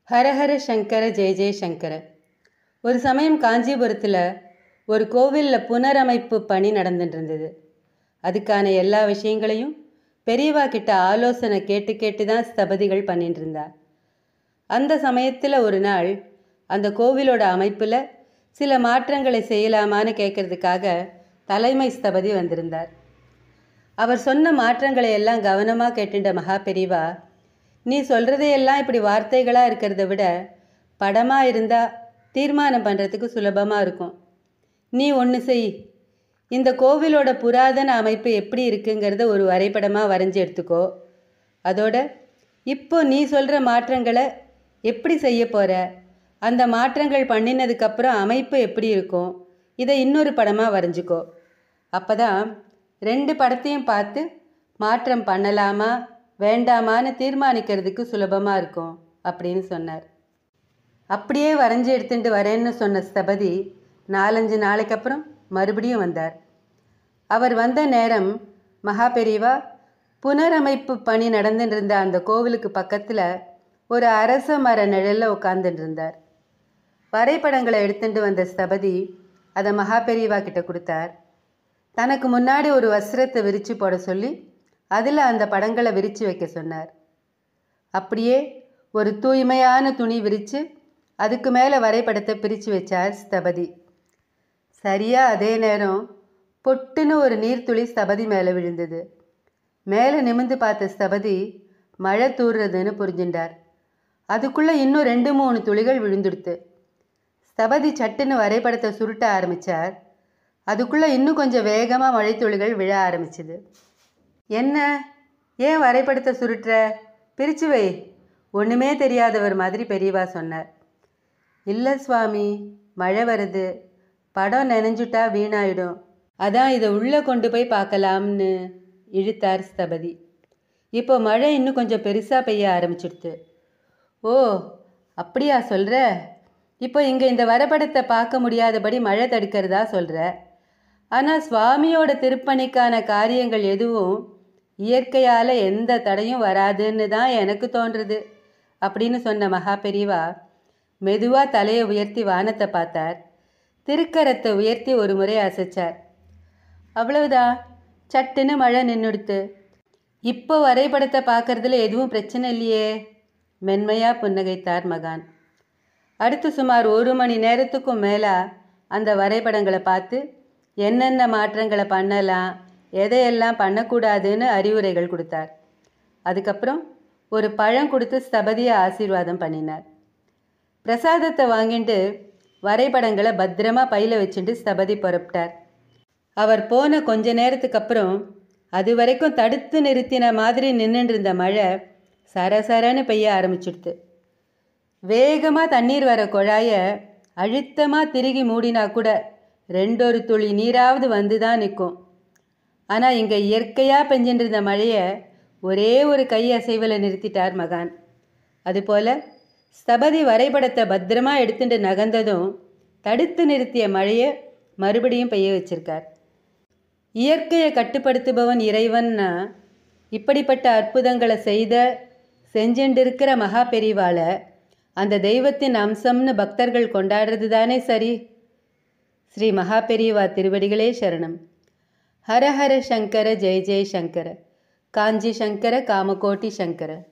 ஹரஹர சங்கர ஜெய ஜெயசங்கர. ஒரு சமயம் காஞ்சிபுரத்தில் ஒரு கோவிலில் புனரமைப்பு பணி நடந்துட்டு இருந்தது. அதுக்கான எல்லா விஷயங்களையும் பெரியவா கிட்ட ஆலோசனை கேட்டு கேட்டு தான் ஸ்தபதிகள் பண்ணிட்டு இருந்தா. அந்த சமயத்தில் ஒரு நாள் அந்த கோவிலோட அமைப்பில் சில மாற்றங்களை செய்யலாமான்னு கேட்கறதுக்காக தலைமை ஸ்தபதி வந்திருந்தார். அவர் சொன்ன மாற்றங்களை எல்லாம் கவனமாக கேட்டுட்ட மகா பெரியவா, நீ சொல்கிறதையெல்லாம் இப்படி வார்த்தைகளாக இருக்கிறத விட படமாக இருந்தால் தீர்மானம் பண்ணுறதுக்கு சுலபமாக இருக்கும். நீ ஒன்று செய், இந்த கோவிலோட புராதன அமைப்பு எப்படி இருக்குங்கிறத ஒரு வரைபடமாக வரைஞ்சி எடுத்துக்கோ. அதோட இப்போ நீ சொல்கிற மாற்றங்களை எப்படி செய்ய போகிற, அந்த மாற்றங்கள் பண்ணினதுக்கப்புறம் அமைப்பு எப்படி இருக்கும், இதை இன்னொரு படமாக வரைஞ்சிக்கோ. அப்போ தான் 2 படத்தையும் பார்த்து மாற்றம் பண்ணலாமா வேண்டாமான்னு தீர்மானிக்கிறதுக்கு சுலபமாக இருக்கும் அப்படின்னு சொன்னார். அப்படியே வரைஞ்சி எடுத்துட்டு வரேன்னு சொன்ன ஸ்தபதி 4-5 நாளைக்கு அப்புறம் மறுபடியும் வந்தார். அவர் வந்த நேரம் மகா பெரியவா புனரமைப்பு பணி நடந்துட்டு இருந்த அந்த கோவிலுக்கு பக்கத்தில் ஒரு அரச மர நிழலில் உட்கார்ந்துட்டு இருந்தார். வரைபடங்களை எடுத்துட்டு வந்த ஸ்தபதி அதை மகா பெரியவா கிட்ட கொடுத்தார். தனக்கு முன்னாடி ஒரு வஸ்திரத்தை விரித்து போட சொல்லி அதில் அந்த படங்களை விரித்து வைக்க சொன்னார். அப்படியே ஒரு தூய்மையான துணி விரித்து அதுக்கு மேலே வரைபடத்தை பிரித்து வச்சார் ஸ்தபதி. சரியாக அதே நேரம் பொட்டுன்னு ஒரு நீர்த்துளி ஸ்தபதி மேலே விழுந்தது. மேலே நிமிர்ந்து பார்த்த ஸ்தபதி மழை தூர்றதுன்னு புரிஞ்சுட்டார். அதுக்குள்ளே இன்னும் 2-3 துளிகள் விழுந்துடுத்து. ஸ்தபதி சட்டுன்னு வரைபடத்தை சுருட்ட ஆரம்பித்தார். அதுக்குள்ளே இன்னும் கொஞ்சம் வேகமாக மழை துளிகள் விழ ஆரம்பிச்சுது. என்ன, ஏன் வரைபடத்தை சுருட்டுற, பிரித்து வை, ஒன்றுமே தெரியாதவர் மாதிரி பெரியவா சொன்னார். இல்லை சுவாமி, மழை வருது, படம் நனைஞ்சுட்டா வீணாயிடும், அதான் இதை உள்ளே கொண்டு போய் பார்க்கலாம்னு இழுத்தார் ஸ்தபதி. இப்போ மழை இன்னும் கொஞ்சம் பெருசாக பெய்ய ஆரம்பிச்சிடுது. ஓ அப்படியா சொல்கிற, இப்போ இங்கே இந்த வரைபடத்தை பார்க்க முடியாதபடி மழை தடுக்கிறதா சொல்கிற. ஆனால் சுவாமியோட திருப்பணிக்கான காரியங்கள் எதுவும் இயற்கையால் எந்த தடையும் வராதுன்னு தான் எனக்கு தோன்றுறது அப்படின்னு சொன்ன மகா பெரியவா மெதுவாக தலையை உயர்த்தி வானத்தை பார்த்தார். திருக்கரத்தை உயர்த்தி ஒரு முறை அசைச்சார். அவ்வளவுதான், சட்டுன்னு மழை நின்றுடுத்து. இப்போ வரைபடத்தை பார்க்கறதுல எதுவும் பிரச்சனை இல்லையே, மென்மையாக புன்னகைத்தார் மகான். அடுத்து சுமார் 1 மணி நேரத்துக்கும் மேலே அந்த வரைபடங்களை பார்த்து என்னென்ன மாற்றங்களை பண்ணலாம், எதையெல்லாம் பண்ணக்கூடாதுன்னு அறிவுரைகள் கொடுத்தார். அதுக்கப்புறம் ஒரு பழம் கொடுத்து ஸ்தபதியை ஆசீர்வாதம் பண்ணினார். பிரசாதத்தை வாங்கிட்டு வரைபடங்களை பத்திரமா பையில் வச்சுட்டு ஸ்தபதி புறப்பட்டார். அவர் போன கொஞ்ச நேரத்துக்கு அப்புறம் அது வரைக்கும் தடுத்து நிறுத்தின மாதிரி நின்றுட்டு இருந்த மழை சரசரன்னு பெய்ய ஆரம்பிச்சிடுது. வேகமாக தண்ணீர் வர குழாயை அழுத்தமாக திருகி மூடினா கூட 2 துளி நீராவது வந்து தான் நிற்கும். ஆனால் இங்கே இயற்கையாக பெஞ்சிட்டு இருந்த மழையை ஒரே ஒரு கை அசைவில் நிறுத்திட்டார் மகான். அதுபோல் ஸ்தபதி வரைபடத்தை பத்திரமா எடுத்துட்டு நகர்ந்ததும் தடுத்து நிறுத்திய மழையை மறுபடியும் பெய்ய வச்சிருக்கார். இயற்கையை கட்டுப்படுத்துபவன் இறைவன்னா இப்படிப்பட்ட அற்புதங்களை செஞ்சுட்டு இருக்கிற மகா பெரியவாளை அந்த தெய்வத்தின் அம்சம்னு பக்தர்கள் கொண்டாடுறது தானே சரி. ஸ்ரீ மகா பெரியவா திருவடிகளே சரணம். ஹரஹர சங்கர ஜெய ஜெய சங்கர. காஞ்சி சங்கர காமகோட்டி சங்கர.